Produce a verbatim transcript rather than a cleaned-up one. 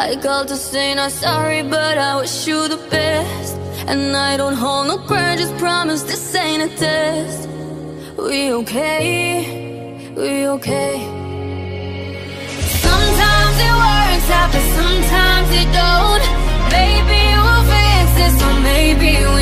I called to say not sorry, but I wish you the best. And I don't hold no grudges, promise this ain't a test. We okay, we okay. Sometimes it works out, but sometimes it don't. Maybe we'll fix it, so maybe we